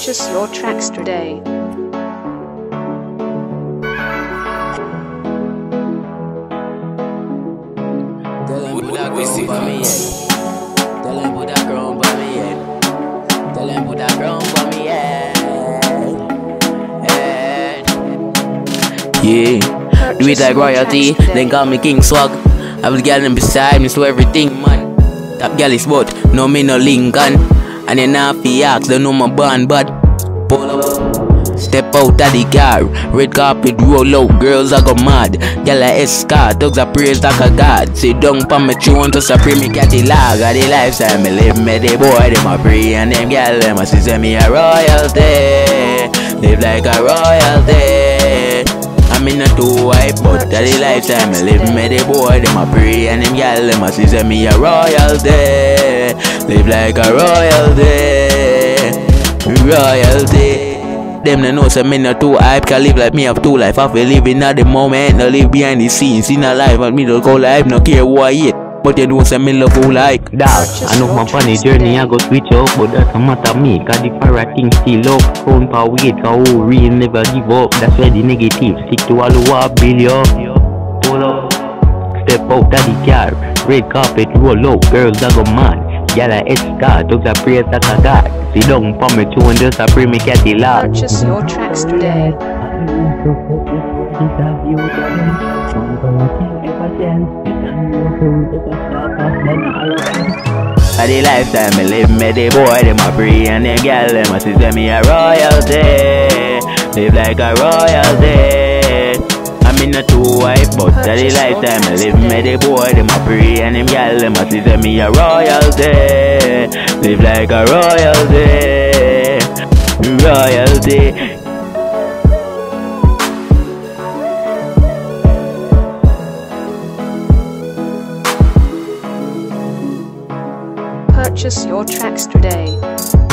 Purchase your tracks today. Tell them put that ground for me head. Tell them put that ground for me head. Tell them put that ground for me head. Yeah, do it like royalty, then call me King Swag. I will get them beside me, so everything man. Top girl is but no me no Lincoln. And then I feel ask, don't know my band, but pull up, step out of the car, red carpet roll out, girls I go mad. Girl I escort, dogs I praise like a god. Sit down pa me throne to supreme me catty lag. Of the lifestyle me live, me the boy them a pray, and them girl them a say me a royalty. Live like a royalty. I'm in a too hype, but of the lifestyle me live, me the boy them a pray, and them girl them a say me a royalty. Live like a royalty. Them no know say me not too hype, can live like me have two life. I feel living at the moment, no live behind the scenes. In a life, but me don't go live, no care who I hate. But you don't say me love who like dog. I know my funny journey, I go switch up, but that's a matter me. Cause the parrot thing still up, count per weight, cause who real never give up. That's why the negative stick to all the war, build you up. Pull up, step out of the car, red carpet roll out, girls I go mad. Y'all a escort, dogs a praise like a god. Sit down for me too and just a pray me catty laugh. Purchase your tracks today. At the lifestyle me live, me the boy them a pray, and them girl them a say me a royalty. Live like a royalty. I'm in a too hype, but at the lifestyle me live, me the boy them a pray, and them girl them a say me a royalty. Live like a royalty. Purchase your tracks today.